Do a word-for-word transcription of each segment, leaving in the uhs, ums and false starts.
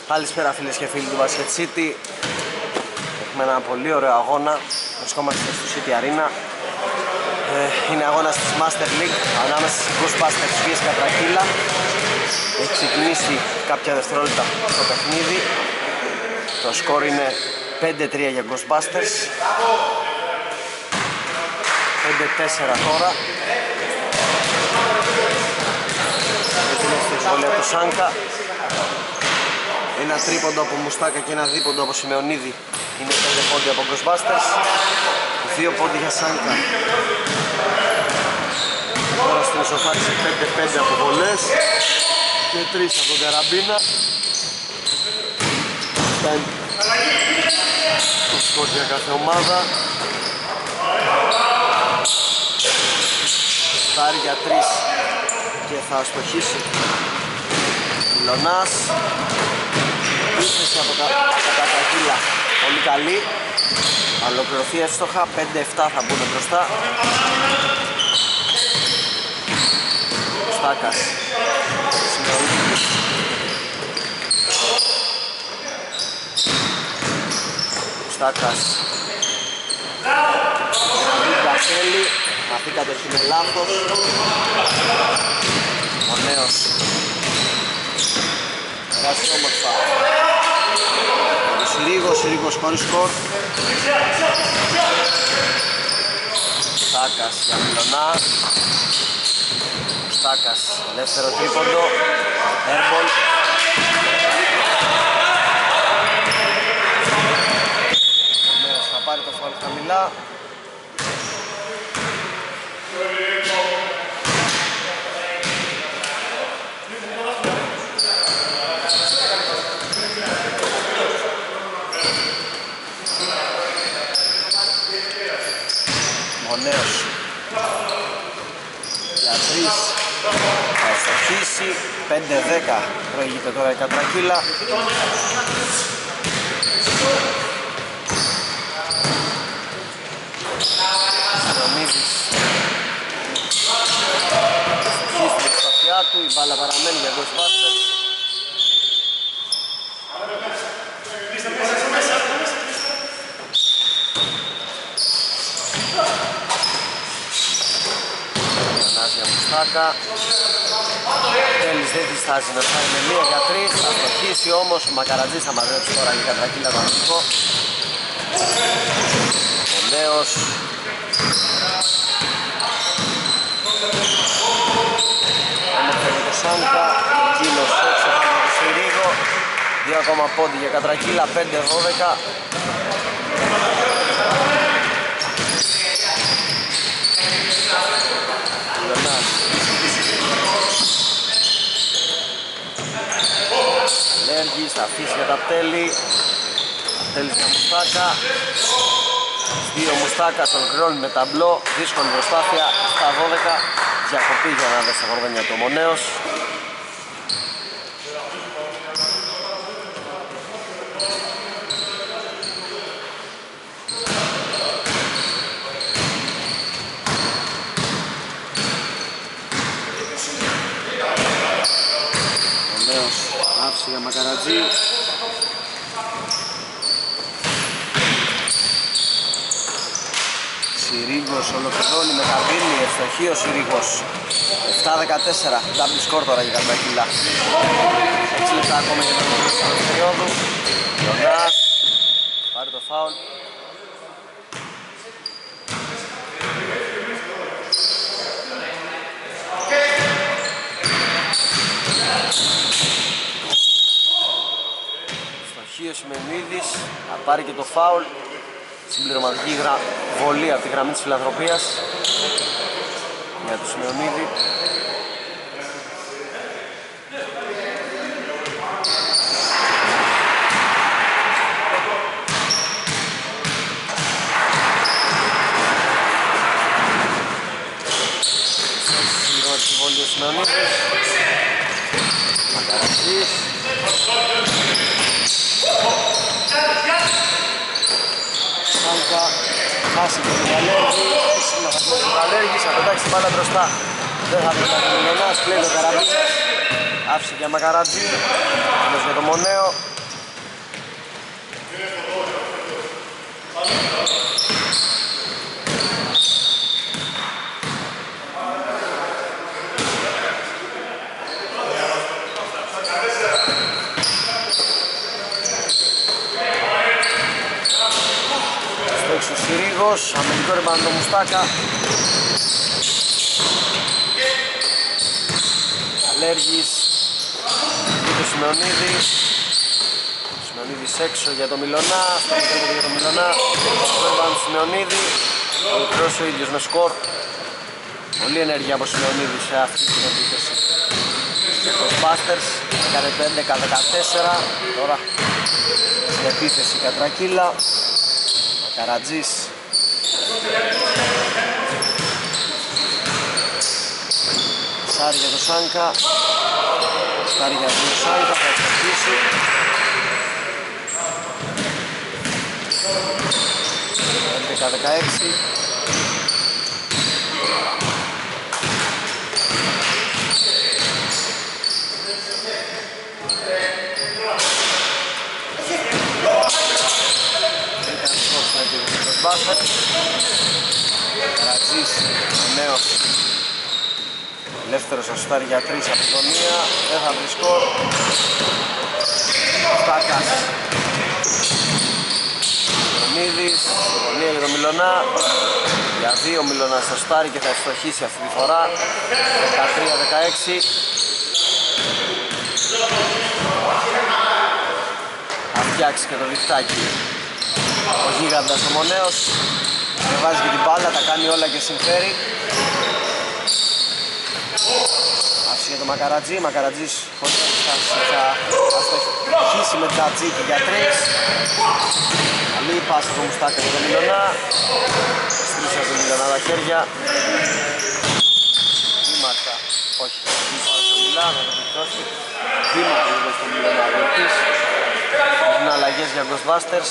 Καλησπέρα φίλες και φίλοι του Basket City. Έχουμε ένα πολύ ωραίο αγώνα. Βρισκόμαστε στο City Arena. ε, Είναι αγώνας της Master League ανάμεσα στις Ghostbusters Β' Κατρακύλα. Έχει ξεκινήσει κάποια δευτερόλεπτα το παιχνίδι. Το σκορ είναι πέντε τρία για Ghostbusters. πέντε τέσσερα τώρα. Στη σχολεία του Σάνκα. Ένα τρίποντο από Μουστάκα και ένα δίποντο από Σιμεωνίδη. Είναι πέντε πόντια από Ghostbusters. Δύο πόντια για Σάνκα. Τώρα στην ισοφάριση πέντε πέντε από βολές και τρεις από τον Καραμπίνα. Το σκορ για κάθε ομάδα. Στάρει για τρεις και θα στοχίσει Μιλωνάς. Πίστευση από Κατρακύλα πολύ καλή. Θα ολοκληρωθεί εύστοχα. πέντε επτά θα μπουν μπροστά. Στάκας. Στάκας. Βίλτα-Κέλλη. Αυτή κατοχή με λάθος. Ο νέος περάσει όμορφα. Ο Συρίγος, Συρίγος χωρίς σκορ. Στάκας για Μιλωνά. Στάκας, ελεύθερο τρίποντο. Airball. Ο νέος θα πάρει το φάουλ χαμηλά. Ο νέος για τρεις θα στοχίσει. Πέντε δέκα προηγείται τώρα η Κατρακύλα. Σιωνίδης στοχίσει στην προσπαθειά του. Η μπάλα παραμένει για Ghostbusters. Τέλης δεν διστάζει να φτάνει με μία για τρεις. Θα στοχίσει όμως, ο Μακαρατζής θα μαζέψει τώρα για Κατρακύλα το αρχικό. Ο νέος όμορφα για το Σάνκα. Εκείνος έξω από το Συρίγο. Δύο ακόμα πόντι για Κατρακύλα, πέντε δώδεκα. Λέργης θα αφήσει για τα τέλη. Τέλης για Μουστάκα. Δύο Μουστάκας ολοκληρώνει με ταμπλό. Δύσκολη προσπάθεια στα δώδεκα. Διακοπή για να δει στα κορδένια του Ομονέος. Άφησε για Μακαρατζή. Συρίγος ολοκληρώνει με καμπίνη, ευστοχή ο Συρίγος. επτά δεκατέσσερα, double score τώρα για Κατρακύλα. έξι λεπτά ακόμα για τον τέλος της περίοδου. Λονάς, πάρει το φάουλ. Ο Σιμεωνίδης θα πάρει και το φάουλ. Συμπληρωματική γρα... βολή από τη γραμμή της Φιλανθρωπίας για το Σιμεωνίδη. Συμπληρωματική βολή ο Σιμεωνίδης. Μακαρατζής. Σάνκα, χάσει και τον Βαλέργη, να χάσει τον Βαλέργη, θα πετάξει την μπάλα μπροστά. Δεν θα πετάξει τον Μιλωνάς, πλέει τον Καραμπίνας. Άφησε για Μακαρατζή, τέλος για τον Μονέο. αμυντικός, αμυντικό ρεμπάουντ το Μουστάκα. Αλέργης και το Σημεωνίδη. Σημεωνίδης έξω για το Μιλωνά, στο μικρό για το Μιλωνά. Το ρεμπάουντ Σημεωνίδη, ο μικρός ο ίδιος με σκορ. Πολύ ενέργεια από Σημεωνίδη σε αυτή την επίθεση. Το Ghostbusters έκανε το έντεκα δεκατέσσερα, τώρα στην επίθεση Κατρακύλα. Μακαρατζής. Σάρι για το Σάνκα. Σάρι για το Σάνκα, θα εξαρτήσει. έντεκα δεκαέξι. Καρατζής, ο νέος ελεύθερος θα σουτάρει για τρεις από τον μία, δεν θα βρει σκορ. Στάκας, Μίδης, γωνία για τον Μιλωνά, για δύο Μιλωνάς θα σουτάρει και θα ευστοχίσει αυτή τη φορά. δεκατρία δεκαέξι. Θα φτιάξει και το διχτάκι ο γίγαντας ο Μονέος. Βάζει και την μπάλα, τα κάνει όλα και συμφέρει. Άφησε για το Μακαρατζή, Μακαρατζής χωρίς να θα αστοχίσει με Τζατζίκη για τρεις. Καλή πάσα από Μουστάκα για τον Μιλωνά. Στρίσα τον Μιλωνά τα χέρια. Βήματα, όχι, βήματα στον Μιλά, θα το πιθώσει. Βήματα λίγο στον Μιλωνά αγορτής. Είναι αλλαγές για Ghostbusters.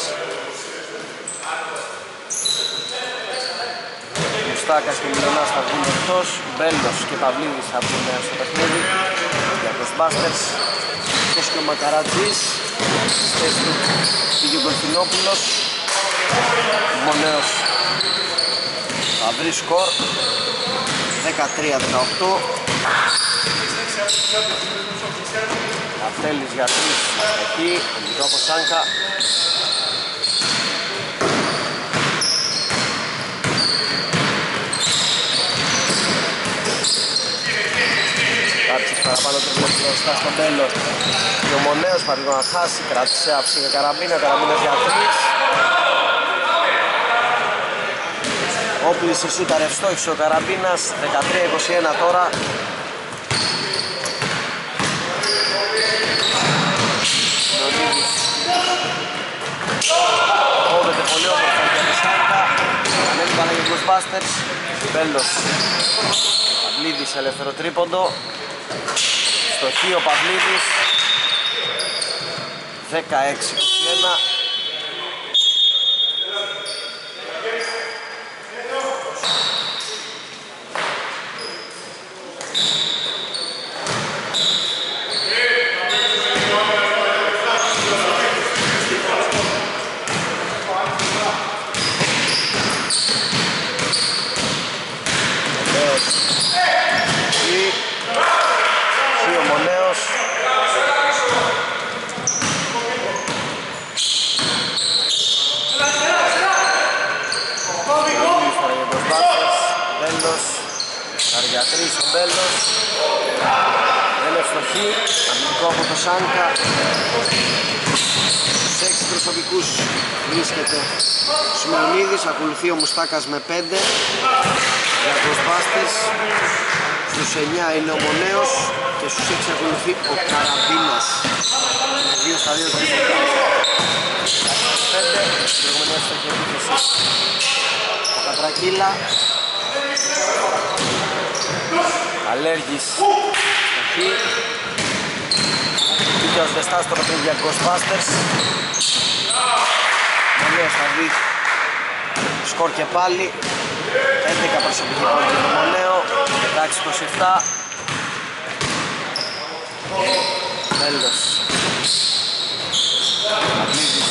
Μουστάκας και Μιλωνάς θα βγουν εκτός. Μπέλος και Παυλίδης θα βγουν στο παιχνίδι για Ghostbusters. Εκτός και ο Μακαρατζής. Στη θέση του πήγε ο Κωνσταντινόπουλος. Μονέος θα βρει σκορ δεκατρία δεκαοκτώ. Καυτέλης για τρεις εκεί, ελληνικό από Σάνκα. Κάτσις παραπάνω τρίποντες μπροστά στον Μπέλο. Και ο Μονέος παρήγω να χάσει, κράτησε άψη για Καραμπίνα, Καραμπίνας για τρεις. Όπλης σε σούταρε ευστόχησε ο Καραμπίνας, δεκατρία είκοσι ένα τώρα. Κόβεται πολύ όμορφα για τη Σάνκα. Ανέβη πάνε για Ghostbusters. Μπέλος, Παυλίδης ελεύθερο τρίποντο. Στοχή ο Παυλίδης. δεκαέξι είκοσι ένα. Καριατρής ο Μπέλος. Δεν ευστοχή. Αμυντικό από το Σάνκα. Στους έξι προσωπικούς βρίσκεται ο Σημεωνίδης. Ακολουθεί ο Μουστάκας με πέντε για Ghostbusters. Στους εννιά είναι ο Μονέος και στους έξι ακολουθεί ο Καραμπίνας με δύο στα δύο τρίποτα. πέντε, προηγούμενη εύστοχη επίθεση ο Κατρακύλα. Αλέργης στοχή. Δίκαιος Βεστάς στο παιχνίδι για Ghostbusters. Μονέος θα δει σκορ και πάλι. έντεκα προσωπική πόνη για τον Μονέο. δεκαέξι είκοσι επτά. Μπέλος. Αυλίδης.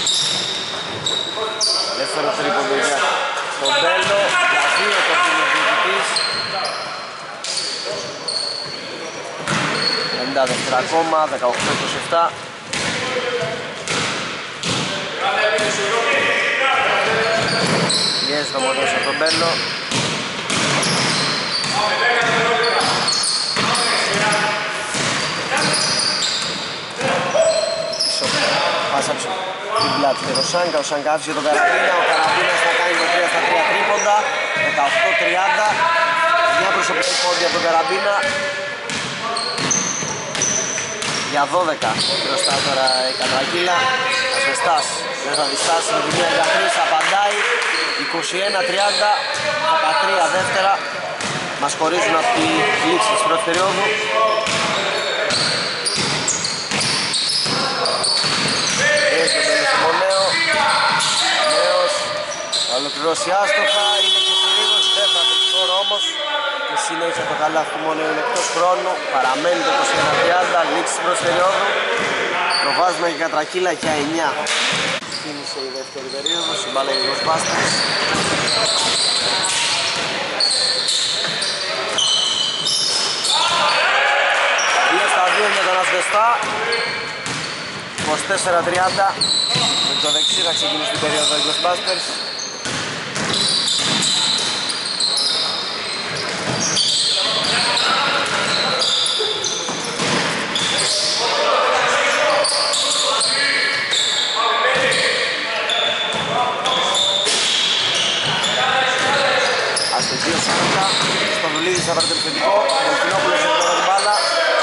Ελεύθερο τρίποντο για τον Μπέλο. Για δύο το φίλο διοικητής. πενήντα δεύτερα ακόμα, δεκαοκτώ είκοσι επτά. Πιέζει το Μονέος από τον Μπέλο. Πάσα πίσω την πλάτη και το Σάνκα, ο Σάνκα άφησε τον Καραμπίνα, ο Καραμπίνας θα κάνει το τρία στα τρία τρίποντα, δεκαοκτώ τριάντα, μια προσωπική πόντια από τον Καραμπίνα. Για δώδεκα μπροστά τώρα η Κατρακύλα, Ασβεστάς δεν θα διστάσει με τη μία για τρεις, απαντάει, είκοσι ένα τριάντα, δεκατρία δεύτερα, μας χωρίζουν από τη λήξη της πρώτης περίοδου. Θα ολοκληρώσει άστοχα, είναι και συνήθως, δεν θα βρει σκόρο όμως και συνέχεια το καλάθι του Μονέου είναι εκτός χρόνου, παραμένει το είκοσι ένα τριάντα, λήξη της πρώτης περίοδου, προβάδισμα και Κατρακύλα για εννιά. Κίνησε η δεύτερη περίοδος, η μπάλα για τους Μπάστες. δύο στα δύο για τον Ασβεστά, είκοσι τέσσερα τριάντα, με το δεξί θα ξεκινήσει την περίοδο οι Ghostbusters. Αστοχή ο Σάνκα, στο Δουλίδης θα πάρει το επιθετικό, ο Δελφινόπουλος έχει τώρα την μπάλα.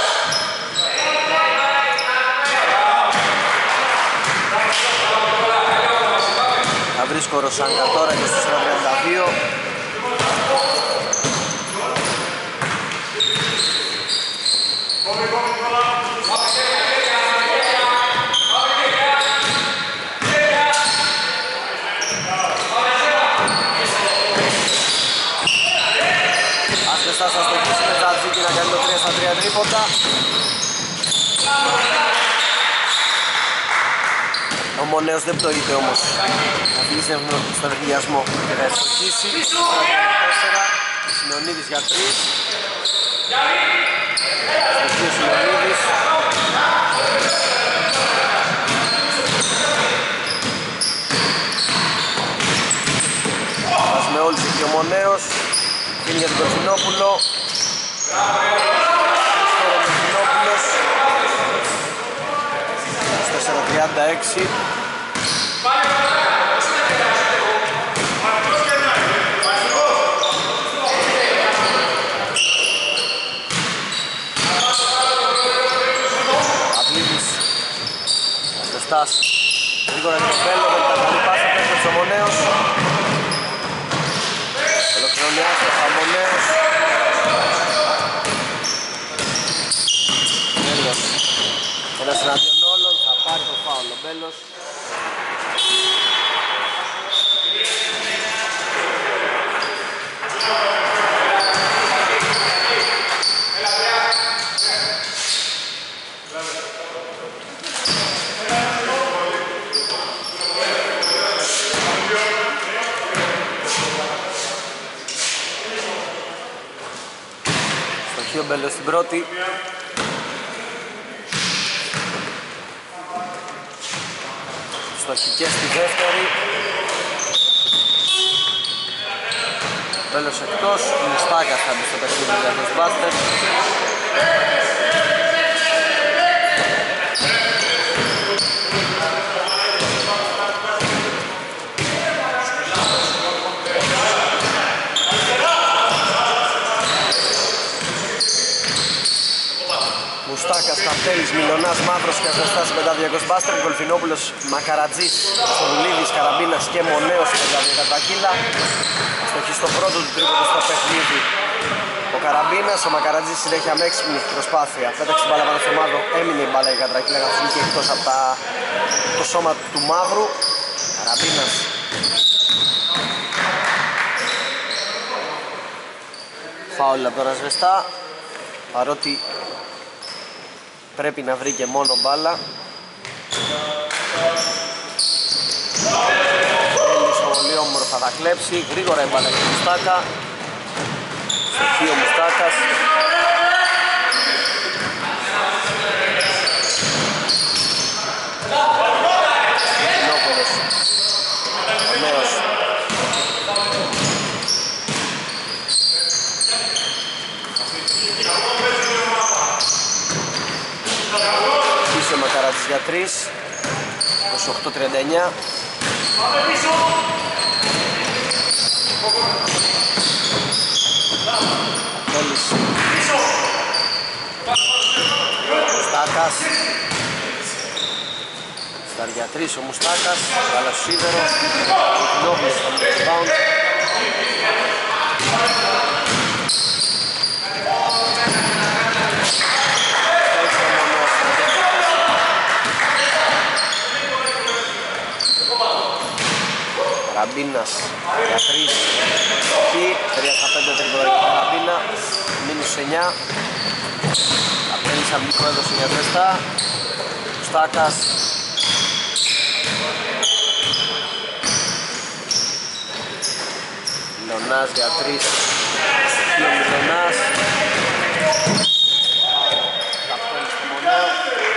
Θα βρει σκορ ο Σάνκα τώρα, είκοσι τέσσερα τριάντα δύο. Ασβεστάς θα στοχίσει με Τζατζίκη να κάνει το τρία στα τρία τρίποντα. Ο Μονέος δεν πτωείται όμως. Θα φύγει στον ευδιασμό και θα ευστοχίσει. τέσσερα, Σιμεωνίδης για τρία. Ευστοχεί ο Σιμεωνίδης. Βάζουμε όλους εκεί ο Μονέος. Είναι για τον Κοτσινόπουλο. Σκόρο Κοτσινόπουλος. τέσσερα τριάντα έξι. Αυλίδης. Ασβεστάς. Γρήγορα και το Μπέλο, δεν τα καλή πάσα, πέφτει ο Μονέος. Ολοκληρώνει άστοχα ο Μονέος. Μπέλος. Ένας εναντίον όλων, θα πάρει το φάουλ ο Μπέλος. Στοχεί ο Μπέλος στην πρώτη. Στοχή και στη δεύτερη. Μπέλος εκτός, η Μουστάκας θα μπει στο παιχνίδι για τους Μπάστers. Μουστάκας, Καπτέλης, Μιλωνάς, Μαύρος και Ασβεστάς μετά δύο Ghostbusters, Γκολφινόπουλος, Μακαρατζής, Σοδουλίδης, Καραμπίνας και Μονέος μετά δύο Κατρακύλα. Αστοχή στο πρώτο του τρίποντο στο παιχνίδι ο Καραμπίνας, ο Μακαρατζής συνέχεια με έξυπνη προσπάθεια. Πέταξε την μπάλα πάνω στο Μαύρο, έμεινε η μπάλα η Κατρακύλα καθώς βγήκε εκτός από τα... το σώμα του Μαύρου. Καραμπίνας. Φάουλ από τον Ασβεστά, παρότι πρέπει να βρει και μόνο μπάλα. Έλυσε πολύ όμορφα, θα κλέψει, γρήγορα η μπάλα για τον Μουστάκα. Στοχεί ο Μουστάκας. Κοινόπουλος. Ο νέος. Μακαρατζής για τρεις, είκοσι οκτώ τριάντα εννιά. Τέλης Στάκας. Στάρ για τρεις ο Μουστάκας, βάλα στο σίδερο, Νόβλης στο rebound. Ραμπίνας για τρεις, εκεί, τρία στα πέντε τρίποτα για τον Ραμπίνα, μίνους εννιά. Απέλης αμπλικό έδωσε για τέστα, Στάκας. Μιλωνάς για τρεις, εκεί ο Μιλωνάς. Καπτέλης στο Μονέο.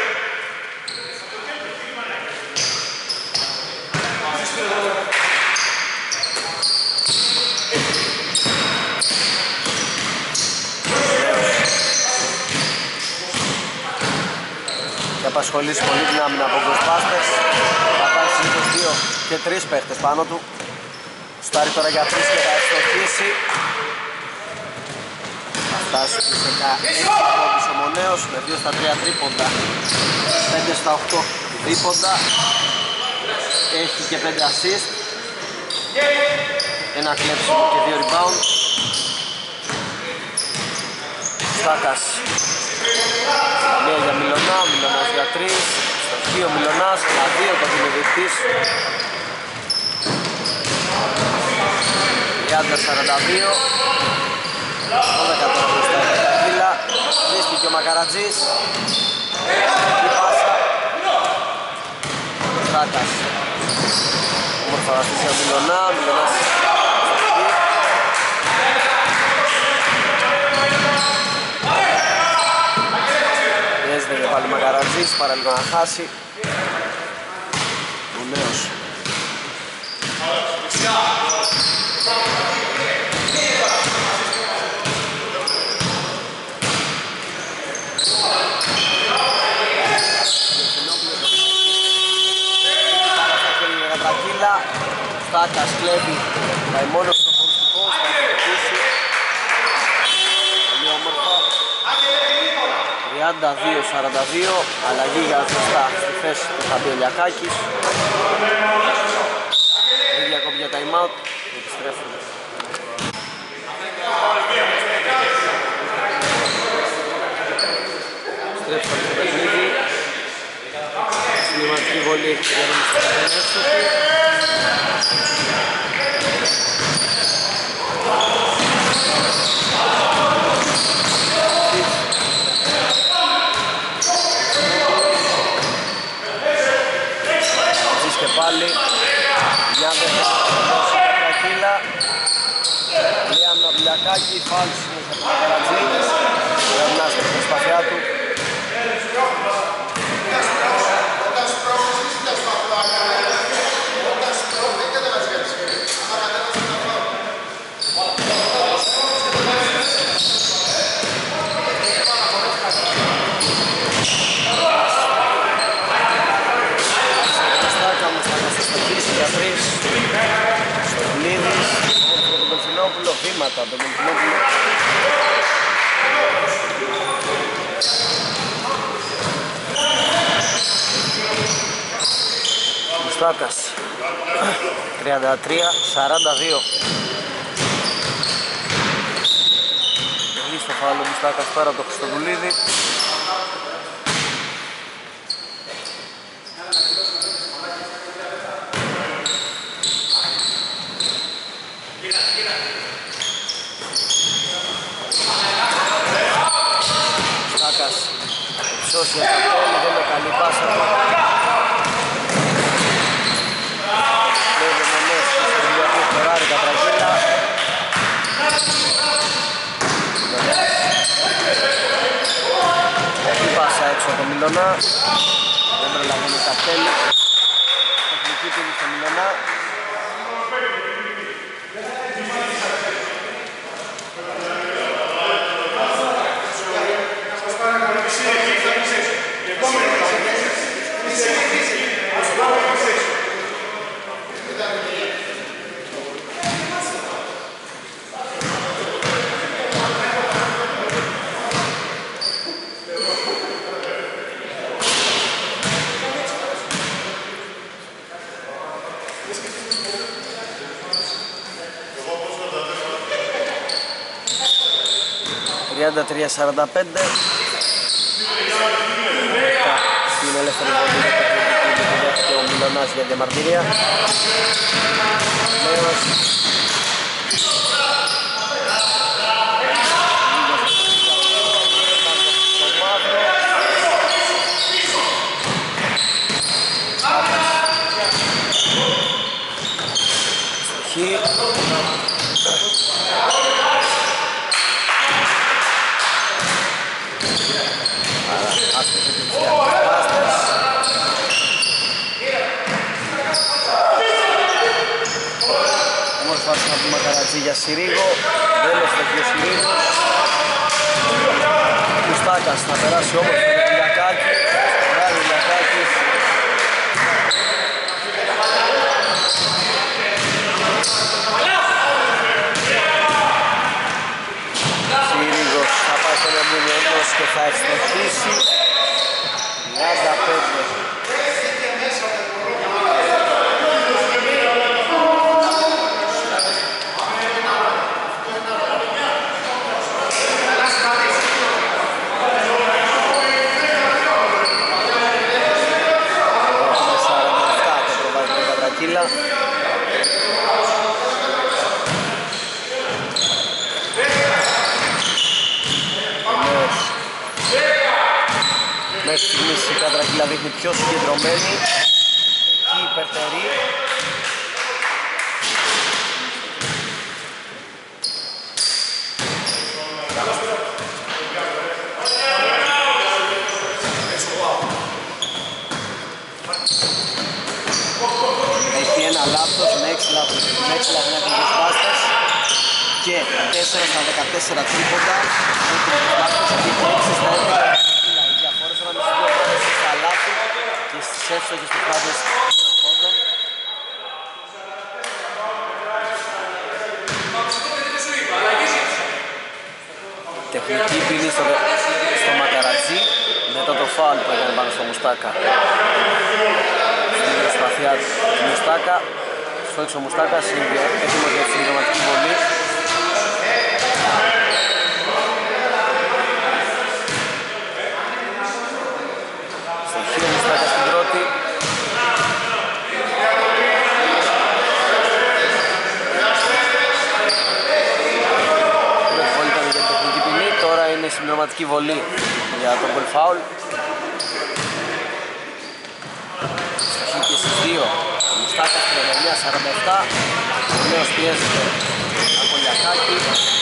Και απασχολήσει πολύ την άμυνα από Ghostbusters. Θα πάρει συνήθως δύο και τρεις παίχτες πάνω του. Στάρει τώρα για τρεις και θα ευστοχίσει. Θα φτάσει στους δεκαέξι πόντους ο Μονέος με δύο στα τρία τρίποντα, πέντε στα οκτώ δίποντα. Έχει και πέντε assist, ένα κλέψιμο και δύο rebound. Στάκας. Μία για Μιλωνά, Μιλωνάς για τρεις, στοχείο Μιλωνάς, τα δύο το δημιουργητής. τριάντα σαράντα δύο, δώδεκα τώρα μπροστά για τα κύλα, βρίσκει και ο Μακαρατζής, η πάσα, ο Στάκας, όμορφα να στήσει ο Μιλωνά, Μιλωνάς στοχή. Πιέζεται πάλι ο Μακαρατζής, παρά λίγο να χάσει. Ο νέος. Στάκας κλέβει, πάει μόνο στο χωριστικό, θα ευχαριστήσει. Πολύ όμορφα. τριάντα δύο σαράντα δύο, αλλαγή για Ζωστά στη θέση του θα μπει ο Λιακάκης. Τρία διακόπη για time out, επιστρέφουμε. Επιστρέψαμε στο παιχνίδι. Συλληματική βολή έχει διαδρομίσει στο παιχνίδι. Και πάλι μια δεύτερη κύλα, Λιάννα Βλιακάκη, φάουλ συνέχεια του Μακαρατζή, περνάς στην προσπαθειά του. Βήματα τον Κοντινόπουλο. Μουστάκας τριάντα τρία σαράντα δύο. Τελεί στο φάουλο Μουστάκας πέρα το Χριστοδουλίδη. Ψώσει για τα πόλη, δεν είναι καλή πάσα. Λέει Δεμονές και στο Βιλιακού Φεράρι τα τραγίλα. Η πάσα έξω από το Μιλωνά. Δεν προλαβαίνει τα τέλη. Τεχνική πίνη στο Μιλωνά. τριάντα τρία σαράντα πέντε. Στην ελεύθερη βολή και ο Μιλωνάς για διαμαρτυρία. Νέος. Στοχή. Άστοχε την Πάστερς. Όμορφα άσχημα του Μακαρατζή για Συρίγο. Δεν εύστοχε ο Συρίγος. Κουστάκας θα περάσει όμορφα για τον Λιακάκη. Βγάλει ο Λιακάκης. Συρίγος θα πάει στον Εμπουλιονός και θα ευστοχίσει. τριάντα πέντε. Κύλα. Μέχρι στιγμής η Κατρακύλα δείχνει πιο συγκεντρωμένη. Εκεί υπερτερεί. Έχει ένα λάπτος με έξι λαγνιά του Ghostbusters και τέσσερα στα δεκατέσσερα τρίποντα με του Ghostbusters και έξι στα έντεκα. Οι διαφορές ανάμεσα στις δύο ομάδες στα λάπτου και στις εύστοχες προσπάθειες των πόντων. Τεχνική ποινή στο, στο Μακαρατζή μετά το φάουλ που έκανε πάνω στο Μουστάκα. Στην προσπαθία του Μουστάκα, σφόξε ο Μουστάκας, είναι έτοιμος για τη συμπληρωματική βολή. Στοχή ο Μουστάκας στην πρώτη. Πρώτη βολή ήταν για την τεχνική ποινή, τώρα είναι η συμπληρωματική βολή για τον goal foul. Στοχή και στις δύο. Ο Μουστάκας τριάντα εννιά σαράντα επτά. Ο νέος πιέζεται από Λιακάκη.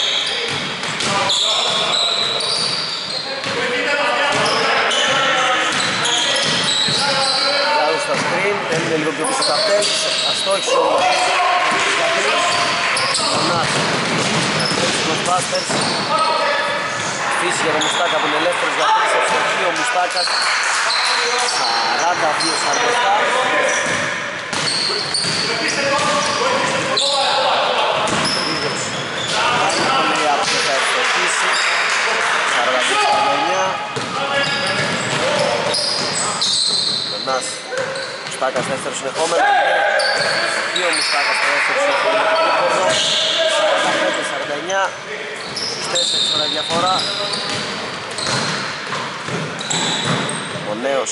Λάου στα screen, έμεινε λίγο πιο πίσω Καρτέλης. Αστόχησε όμως ο Νάς. Καρτέλης Ghostbusters. Φύση για τον Μουστάκα που είναι ελεύθερος για τρεις. Ευστοχή ο Μουστάκας. σαράντα δύο σαράντα επτά. σαράντα δύο σαράντα εννιά. Λονάς Μουστάκας δεύτερο συνεχόμενο. Δύο Μουστάκας το δεύτερο συνεχόμενο. σαράντα πέντε σαράντα εννιά. Στους τέσσερις τώρα διαφορά. Ο νέος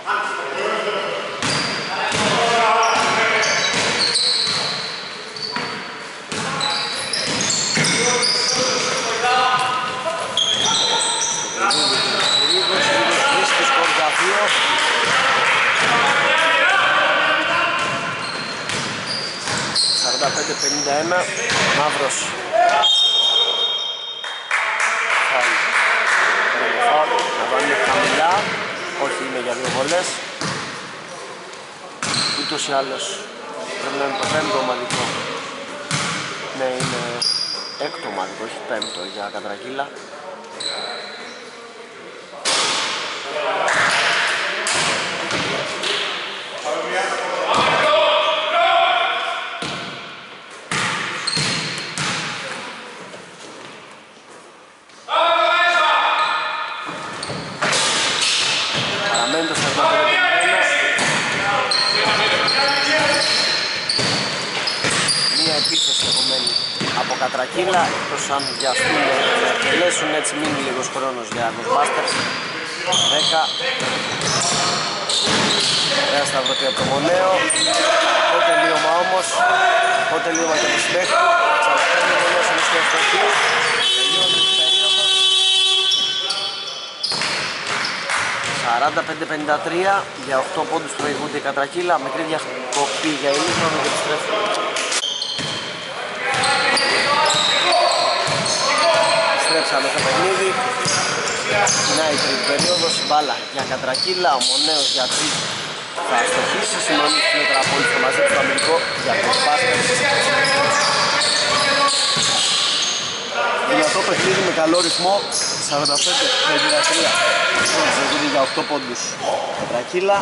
σαράντα πέντε πενήντα ένα. Μαύρος να βάλει χαμηλά, όχι είναι για δύο βολές. Ούτως ή άλλως πρέπει να είναι το πέμπτο ομαδικό. Ναι, είναι έκτο ομαδικό, όχι πέμπτο για Κατρακύλα. Κατρακύλα. Κατρακύλα, εκτός αν βιαστούν να εκτελέσουν, έτσι μείνει λίγος χρόνος για Ghostbusters. δέκα. Ωραία σταυρωτή από το Μονέο. Το τελείωμα όμως, το τελείωμα και το συμπαίχτη. Ξαναπαίρνει ο Μονέος είναι στο ευτοχή. Τελείωνε την περίοδος. σαράντα πέντε πενήντα τρία για οκτώ πόντους προηγούνται η Κατρακύλα. Μικρή διακοπή για ημίχρονο και επιστρέφουν. Επιστρέψαμε στο παιχνίδι. Να η τρίτη περίοδος, μπάλα για Κατρακύλα, ο Μονέος για τρεις θα αστοχίσει, συνονίζει την Μετραπόλη στο μαζί του αμυντικό για Ghostbusters. Δυνατό παιχνίδι με καλό ρυθμό, σαράντα πέντε πενήντα τρία πόντους για οκτώ πόντους Κατρακύλα.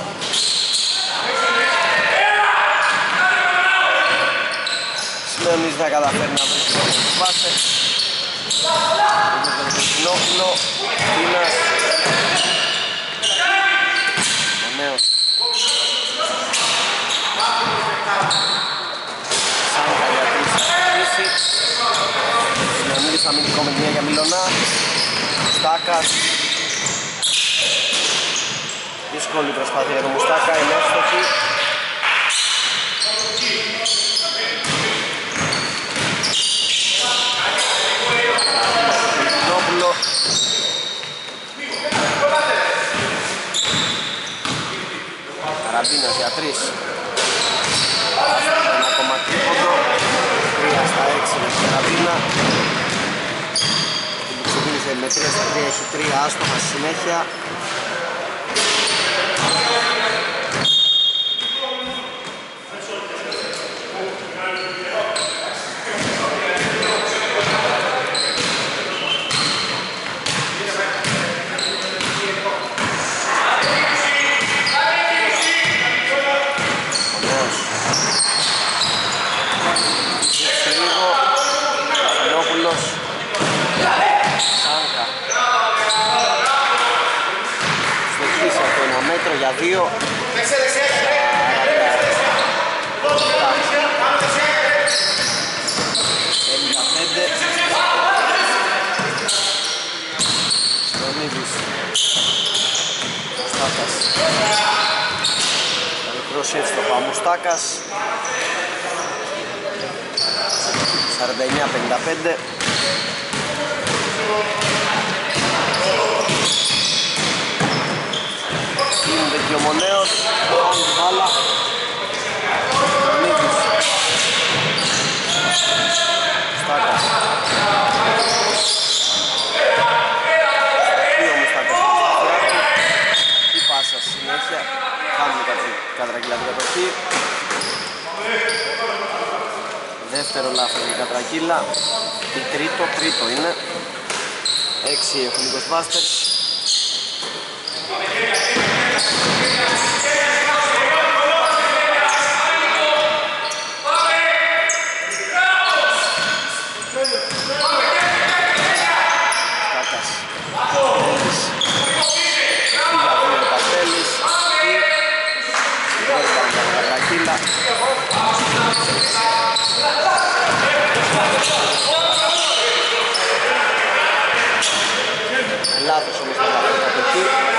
Συνονίζει να καταφέρει να βρει το Ghostbusters. Είναι τον Κωνσταντινόπουλο, Τίνας, ο νέος Σάνκα για τρεις θα χτίσει. Συνομίλης αμυντικό με μία για Μιλωνά. Μουστάκας. Δύσκολη προσπάθεια για τον Μουστάκα, είναι εύστοχη. Καραμπίνας για τρεις. Ένα ακόμα τρίποντο. Τρία στα έξι με την Καραμπίνα. Την που ξεκίνησε με τρία στα τρία έχει τρία άστοχα στη συνέχεια. Για δύο πενήντα πέντε Στονίδης Μουστάκας θα μικρώσει έτσι το Παμουστάκας. Σαράντα εννιά πενήντα πέντε. Είναι και ο Μονέος, κάνει την μπάλα. Στονίδης Μουστάκας. Σταχείο Μουστάκας. Τι πάσα συνέχεια. Κάνουμε Κατρακύλα την κατοχή. Δεύτερο λάθος για Κατρακύλα. Η τρίτο, τρίτο είναι. Έξι έχουν οι Ghostbusters. Λάθος όμως θα πάρει κατοχή.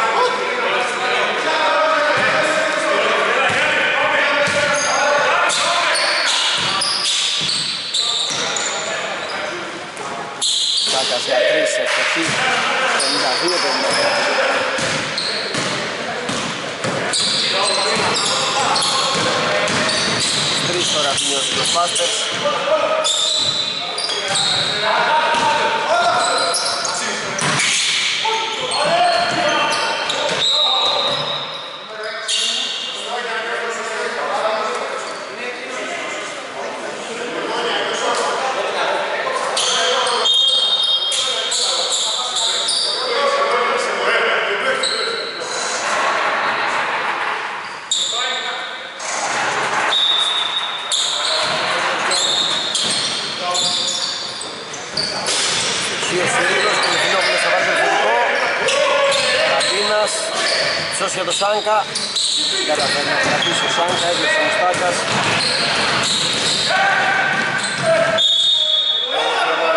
Σάκας για τρεις, ευστοχή, πενήντα δύο πενήντα δύο. Τρεις τώρα σημειώσει τους Ghostbusters. Σως για το Σάνκα, καταφέρει να κρατήσει ο Σάνκα, έβλεψε ο Μουστάκας.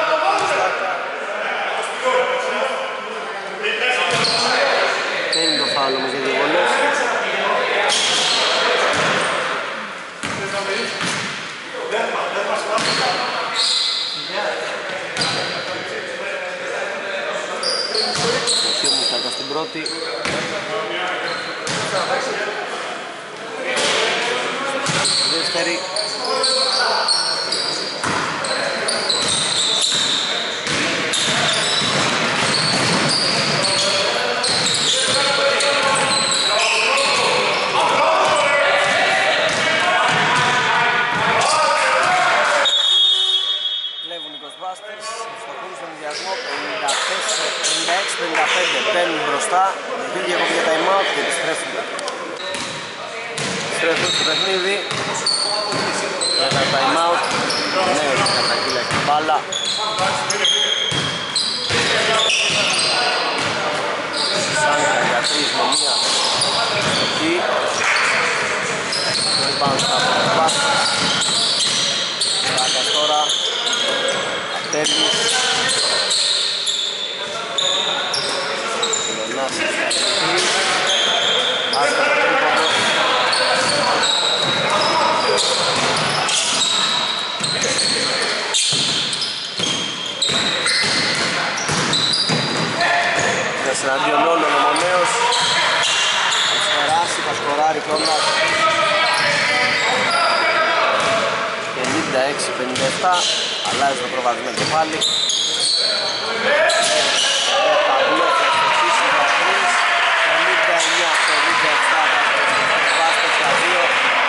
βρεθούν στο παιχνίδι για τα time out. Νέο και Κατρακύλα και μπάλα. Σάνκα για τρεις με μία εκεί. Το rebound στα Μπάστας. Σάγκας τώρα. Ατέλης. Λονάς εκεί. Άστα το τρίποντο. Εναντίον όλων ο Μονέος. Θα σκοράσει, θα σκοράρει κιόλας. πενήντα έξι πενήντα επτά. Αλλάζει το προβαδισμένο πάλι. Παυλό θα εξοπτήσει τα τρεις. πενήντα εννιά πενήντα επτά. Βάστος τα δύο.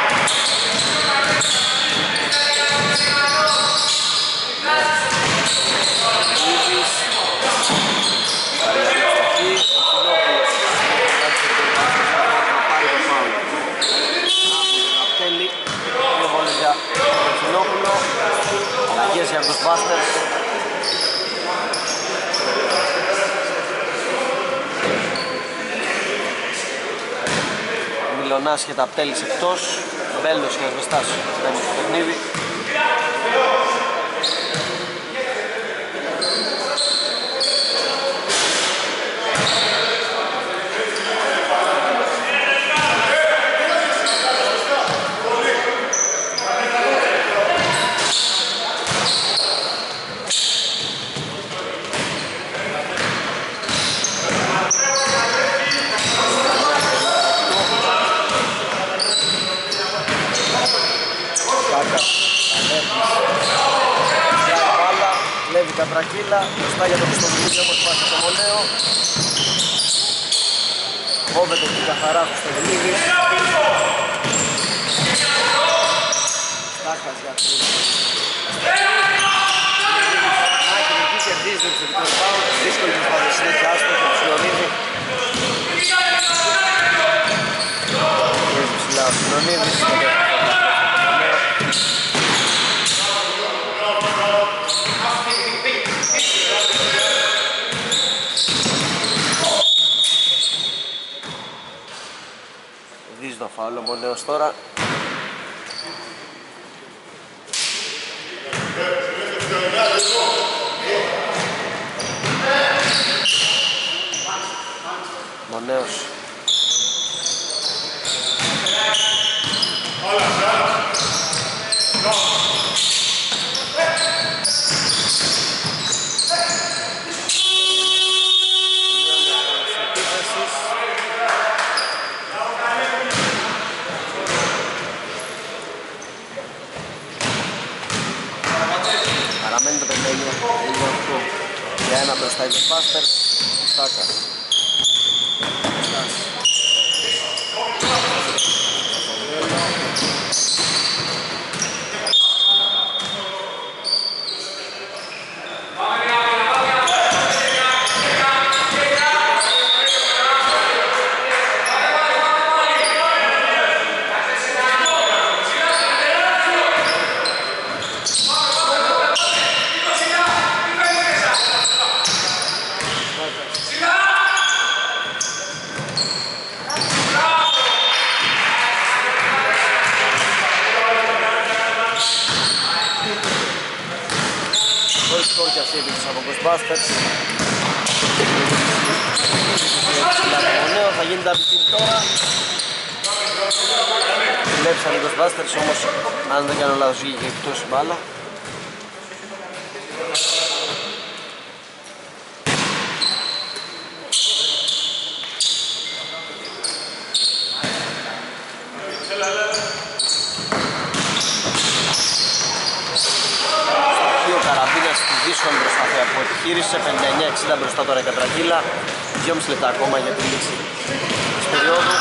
Λίδης. Αλλαγές για τους Μπάστερς. Μιλωνάς και τα Απτέλης εκτός. Μπέλος και Ασβεστάς μπαίνουν στο παιχνίδι. Κατρακύλα, μπροστά για το Χριστοδουλίδη όπως πάσει το Μονέο. Κόβεται την καθαρά Χριστοδουλίδη. Στάχας για τρεις. Μάκη εκεί κερδίζει το επιθετικό rebound. Δύσκολη προσπάθεια συνέχεια άστοχη του Χριστοδουλίδη. Πιέζει ψηλά ο Χριστοδουλίδης. Το φάουλ ο Μονέος τώρα. Μονέος. Για ένα μπροστά οι Μπάστers. Στάκας. Μπάστers. Θα γίνει τα επιτύχη τώρα. Βλέψαν λίγο Μπάστers, όμως αν δεν κάνω λάθος βγήκε εκτός η μπάλα. Δύσκολη προσπάθεια που επιχείρησε, πενήντα εννιά εξήντα μπροστά τώρα η Κατρακύλα. δυόμισι λεπτά ακόμα για τη λήξη της περίοδου.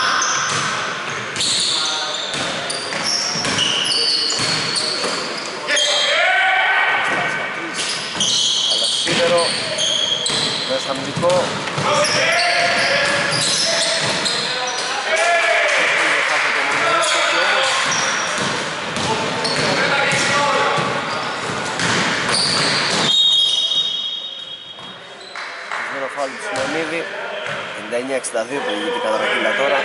Αλλά σίδερο, μέσα στο αμυντικό. εννιά εξήντα δύο πληγητή κατά Ρακίλα τώρα.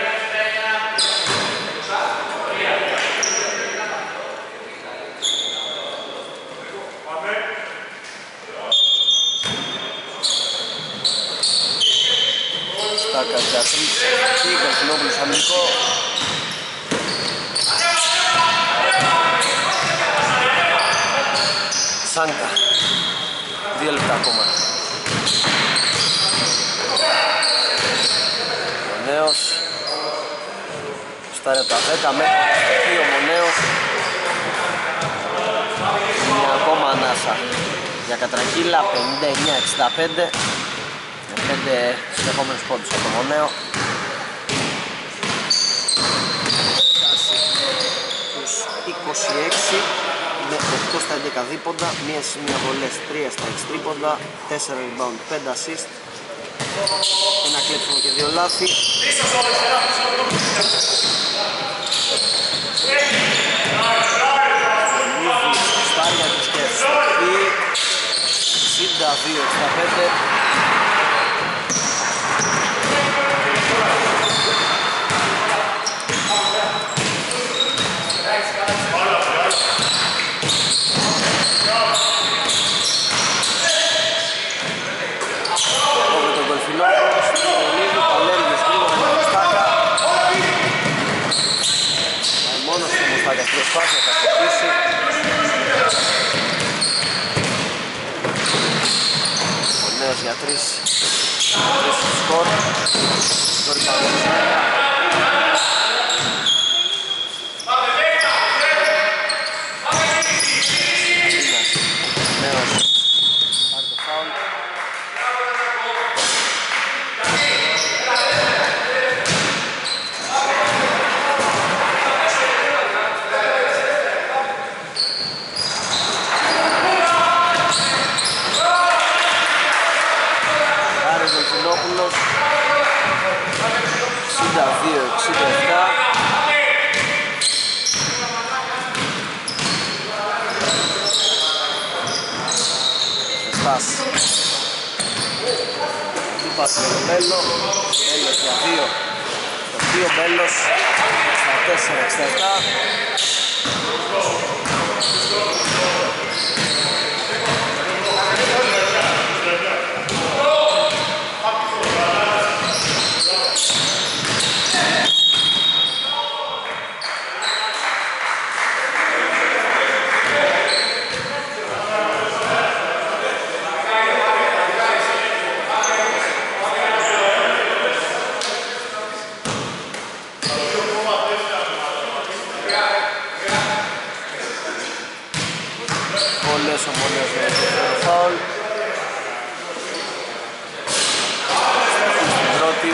Στάκας για τρεις, εκεί, Γαλφινόπουλος αμυντικό. Σάνκα, δύο λεπτά ακόμα. Μονέος στάρει από τα δέκα μέχρι ο Μονέος. Μια ακόμα ανάσα για Κατρακύλα, πενήντα εννιά εξήντα πέντε, με πέντε συνεχόμενους πόντους από το Μονέο. Φτάσει τους είκοσι έξι, είναι οκτώ στα έντεκα δίποντα, μία στις μία βολές, τρία στα έξι τρίποντα, τέσσερα rebound, πέντε assist, ένα κλέψιμο και δύο λάθη. Λίδης, Στάρια της και Ευστοχή, εξήντα δύο εξήντα πέντε. Προσπάθεια θα χτυπήσει. Ο νέος για τρεις, τρεις σκορ. Σκορ παρουσία. Νέος πάρει το φάουλ. εξήντα δύο εξήντα επτά. Εστάς. Τι πάση με τον Μπέλο. Μπέλος για δύο. Το δύο Μπέλος στα τέσσερα εξήντα επτά. Πολλές ομόνιες με το φάουλ. Στην πρώτη.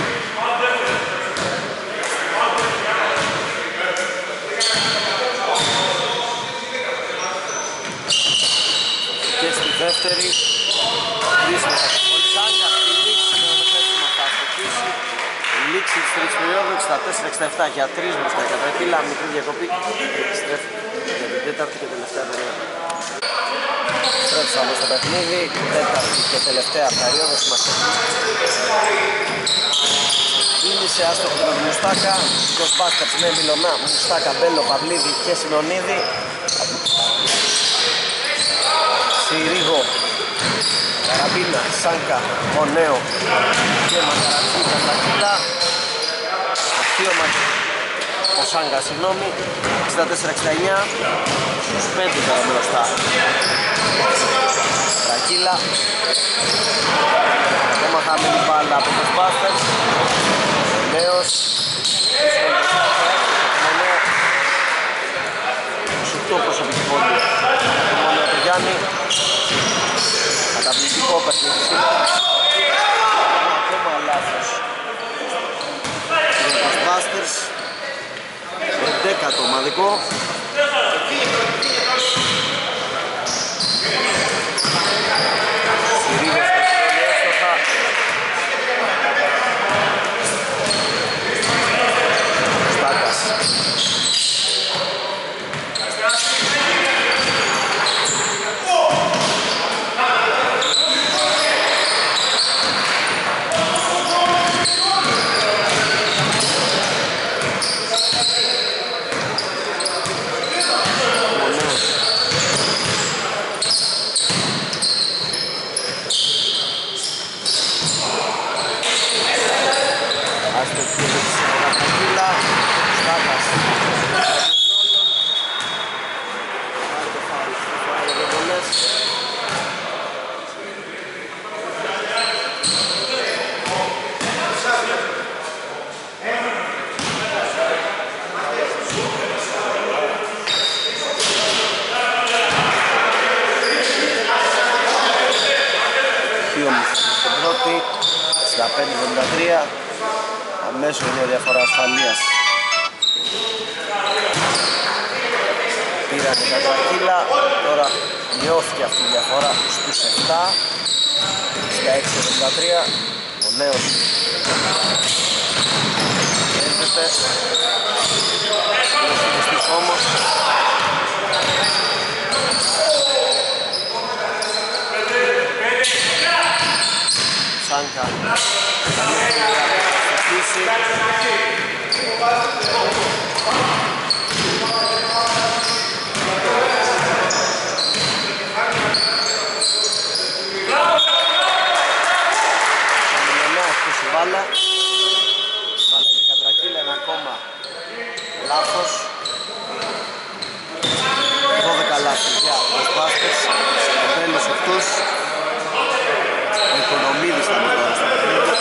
Και στη δεύτερη. Τρεις με τα Πολσάνια. Στη λήξη με το πέσιμο θα αστοχίσει. Η λήξη της τρίτης περίοδου εξήντα τέσσερα εξήντα επτά για τρεις μπροστά η Κατρακύλα. Μικρή διακοπή. Επιστρέφει για την τέταρτη και τελευταία περίοδο. Στρέψαμε στο παιχνίδι, τέταρτη και τελευταία περίοδος είμαστε. Κίνησε άστοχη με τον Μουστάκα, Ghostbusters με Μιλωνά, Μουστάκα, Μπέλο, Παυλίδη και Συνονίδη. Συρίγο, Καραμπίνα, Σάνκα, Μονέο και Μακαρατσί, Κατρακύλα. Οχτίωμα ο Σάνκα, συγγνώμη, εξήντα τέσσερα εξήντα εννιά, στους πέντε τώρα μπροστά. Κατρακύλα. Ακόμα χαμένη μπάλα από τους Busters. Νέος. είκοσι οκτώ προσωπική πόντι. Μόνο το Γιάννη. Καταπληκτικό παιχνίδι σήμερα. Ακόμα λάθος. Για τους Busters. Εντέκατο ομαδικό. Συρίγος πετρώνει εύστοχα. Στάκας. πέντε εβδομήντα τρία. Αμέσως μια διαφορά ασφαλείας. Πήραν την κατρακύλα, τώρα μειώθηκε αυτή η διαφορά στους επτά. δεκαέξι εβδομήντα τρία. Ο νέος έρχεται. Ο συνιστής όμως. Σάνκα θα στήσει. Μπάλα, μπάλα για κατρακύλα, ένα ακόμα λάθος. δώδεκα λάθη για τους μπάσκετς, στο τέλος αυτούς. Ο Οικονομίδης θα μπει τώρα στο παιχνίδι.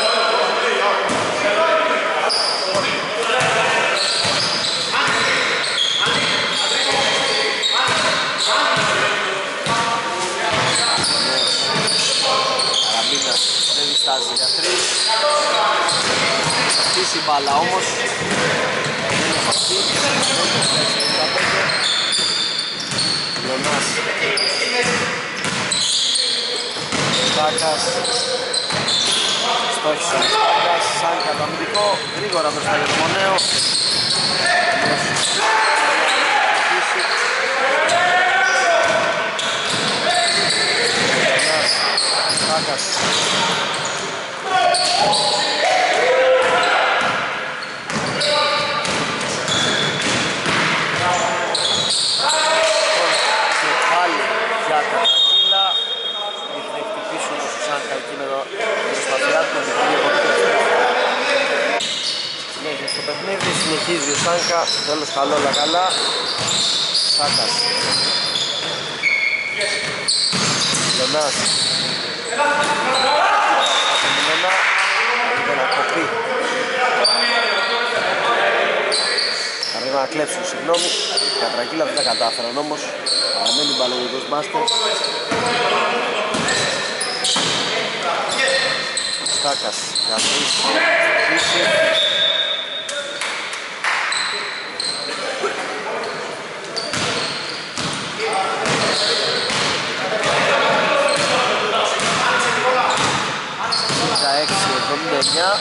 Καραμπίνας δεν διστάζει για τρεις. Θα χτίσει η μπάλα όμως. Δεν είναι αυτή. Λιονάς. Στάκας. Στόχισε ο Στάκας. Σαν καταμυντικό. Γρήγορα μπροστά για το Μονέο. Στάκας. Και πάλι για τα κατρακύλα. Δείχνει χτυπήσουν ο Σουσάνκα εκεί με το προσπαθειά του. Συνέχεια στο παιχνίδι, συνεχίζει ο Σάνκα. Τέλος καλό όλα καλά. Σάκας. Λονάς. Απομεινώνα. Λίγο να κοπεί. Arriba να κλέψουν, συγγνώμη. Η κατρακύλα δεν τα κατάφεραν όμως. Παραμένει μπαλογικός μπάσκετ. Στάκας για τρεις. Στήσει. δεκαέξι εβδομήντα εννιά.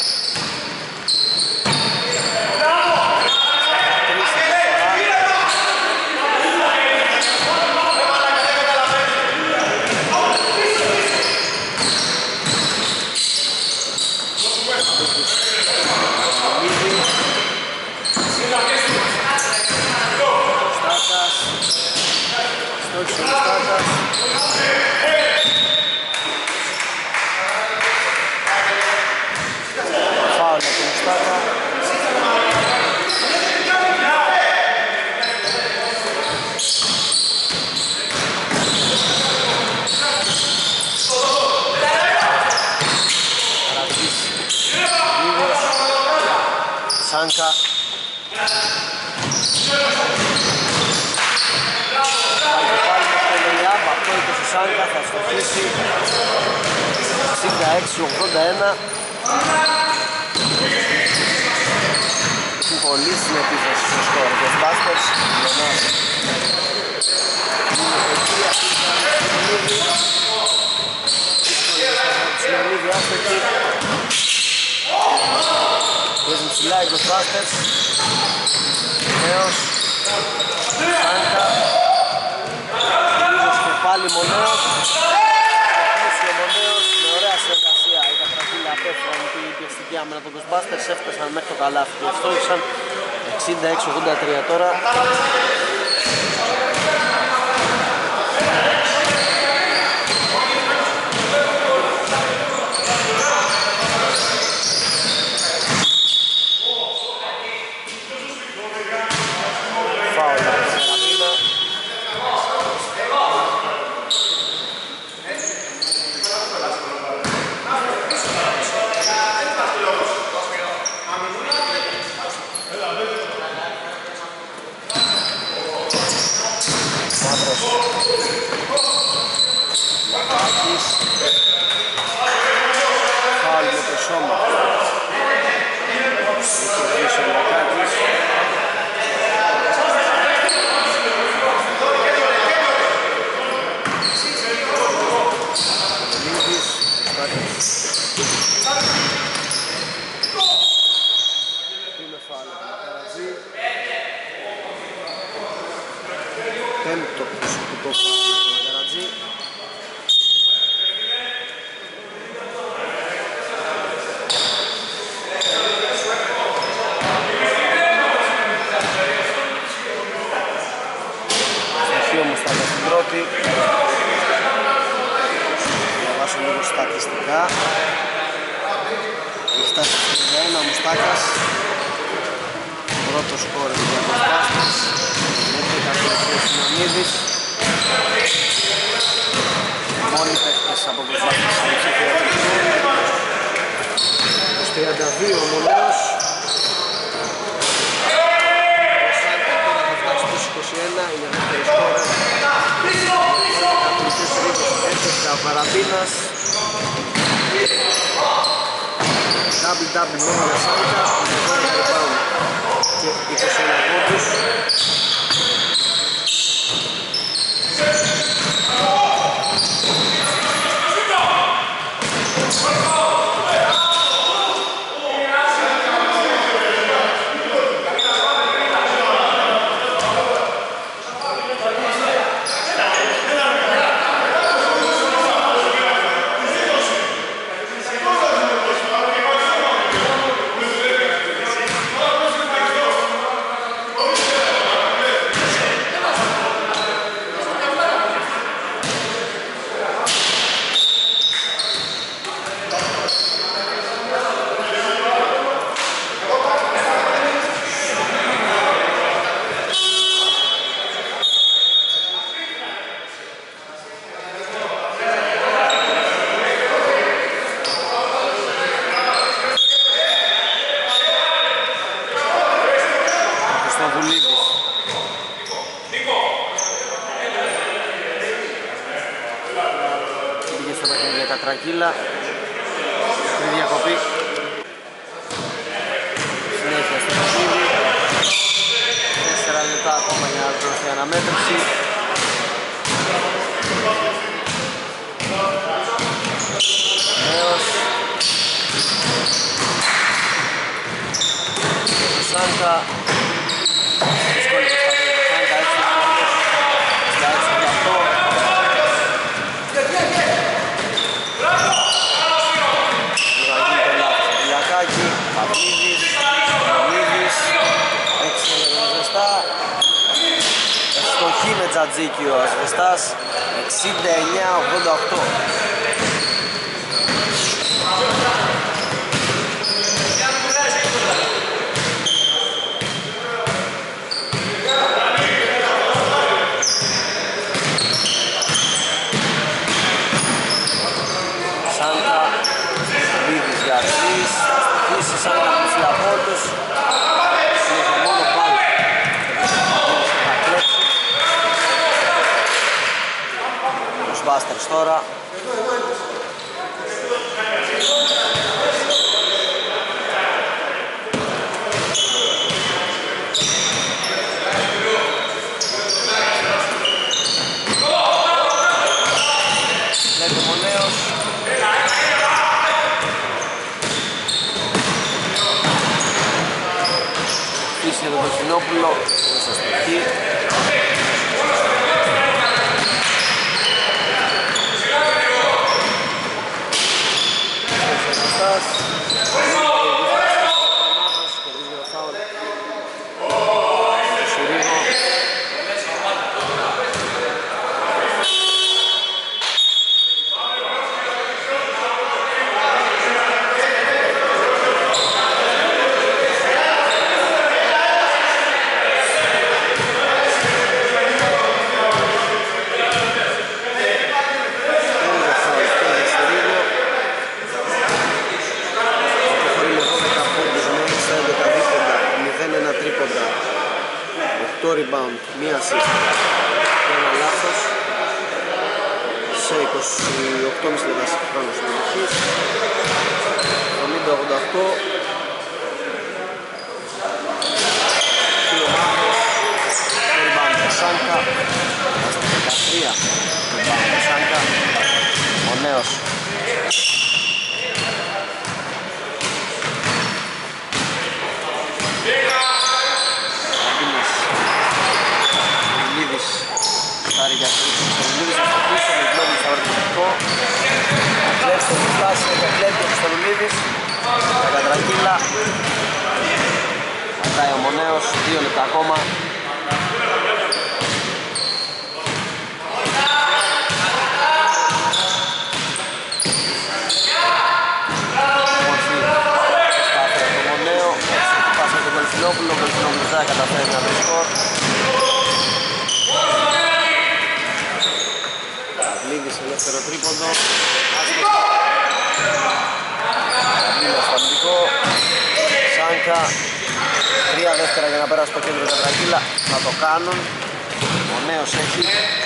Σάνκα. Πάλι πάλι με το Λελιάμ, αυτό είναι το Σάνκα, θα στοχίσει δεκαέξι ογδόντα ένα. Έχουν πολύ στην επίθεση στο σκορ και ο Μπάσκετς, Λιονάς. Σιμονίδη άστοχη. Παίζουν ψηλά οι Ghostbusters. Νέος Σάνκα. Λίγος και πάλι Μονέος. Πλούσιο Μονέος με ωραία συνεργασία. Η κατρακύλα απέφεραν την πιεστική άμυνα των Ghostbusters. Έφτασαν μέχρι το καλάθι και στόχισαν εξήντα έξι ογδόντα τρία τώρα. πέμπτο προσωπικό στο Καρατζή. Στοιχείο μου στα στην πρώτη. Διαβάσω λίγο στατιστικά. Έχει φτάσει στο τριάντα ένα ο Μουστάκας. Πρώτο σκόρ για τους Μπάστες. Μέχρι καθόλου ο Συναμίδης. Μόνοι παίκτες από τους Μπάστες στην ψήφια του Σούρ. Στους τριάντα δύο ο Μονέος. Ο Σάρκα τώρα θα φτάσει στους είκοσι ένα, είναι δεύτερη σκόρ. Κατοικείς Ρίκος, έντεκα ο Παραμπίνας. Double double μόνο για Σάρκα, δώδεκα rebound και είκοσι ένα πόντους. Κατρακύλα, μικρή διακοπή, συνέχεια στο παιχνίδι, τέσσερα λεπτά ακόμα για να δώσει αναμέτρηση. Νέος Σάντα, δύσκολη προσπάθεια του Σάντα, έτσι στα έξι και αυτό. Παπλίδης, Παπλίδης, έξι με τον Ασβεστά. Ευστοχή με Τζατζίκι ο Ασβεστάς, εξήντα εννιά ογδόντα οκτώ. Σάντα, Παπλίδης για τρεις. Είσαι σαν να πούσει από όλους. Συνέχεια μόνο πάνω. Θα κλέψει. Τους Μπάστερς τώρα. Βλέπει ο Μονέος. Για τον Κωνσταντινόπουλο, μέσα στο εκεί. Rebound, μία assist και ένα λάθος σε είκοσι οκτώ κόμμα πέντε λεπτά πάνω συμμετοχής. εβδομήντα ογδόντα οκτώ. Κύριο Μάρκος, rebound για Σάνκα. δεκατρία rebound για Σάνκα. Ο νέος Λίδης πάση επεκλέπει ο Χριστοδουλίδης. Τα Κατρακύλα. Πατάει ο Μονέος, δύο λεπτά ακόμα. Ο Κολυφινόπουλος δεν καταφέρει να βρει σκορ. Λίγης ελεύθερο τρίποντο. Λίγος στο αμυντικό. Σάνκα. Τρία δεύτερα για να πέρασε το κέντρο Κατρακύλα. Θα το κάνουν. Ο νέος έχει.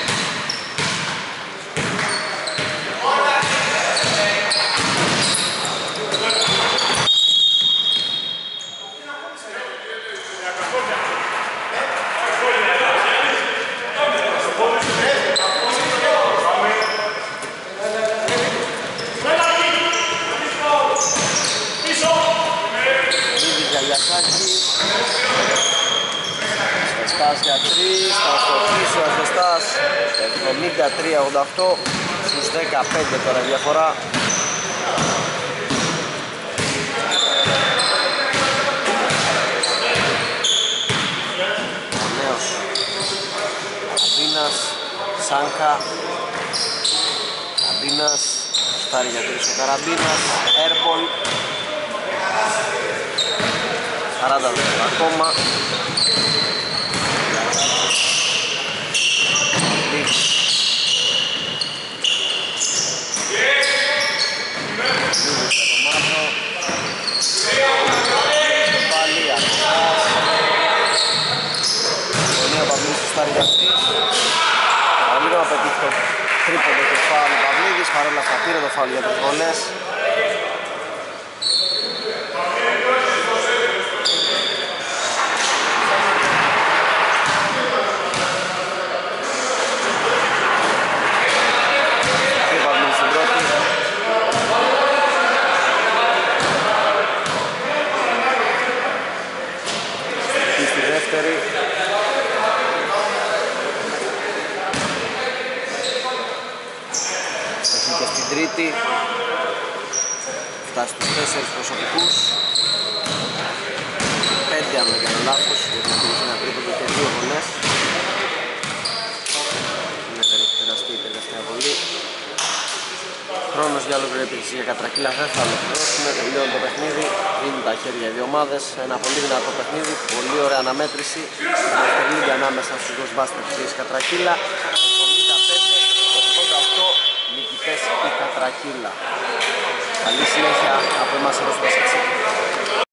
Ασβεστάς για τρεις, θα στοχίσει ο Ασβεστάς εβδομήντα τρία ογδόντα οκτώ στους δεκαπέντε τώρα διαφορά. Ο νέος Αμπίνας, Σάνκα, Αμπίνας, στάρει για τρεις ο Καραμπίνας, Airball, σαράντα δεύτερα ακόμα. Λίγο να πετύχει το τρίποντο και φάουλ ο Παυλίδης, παρόλα αυτά πήρε το φάουλ για τις βολές. Και ο Παυλίδης στην πρώτη. Και στη δεύτερη. Και στην τρίτη φτάσει στους τέσσερις προσωπικούς, πέντε αν δεν κάνω λάθος, γιατί έχει ένα τρίποντο και δύο βολές. Ναι, δεν έχει περαστεί η τελευταία βολή. Χρόνος για ολοκληρώτηση για Κατρακύλα, δεν θα ολοκληρώσουμε, τελειώνει το παιχνίδι, δίνουν τα χέρια οι δύο ομάδες, ένα πολύ δυνατό παιχνίδι, πολύ ωραία αναμέτρηση, η ανάμεσα στους Ghostbusters της Κατρακύλα. Η Κατρακύλα. Καλή συνέχεια από εμάς εδώ στο Basket City.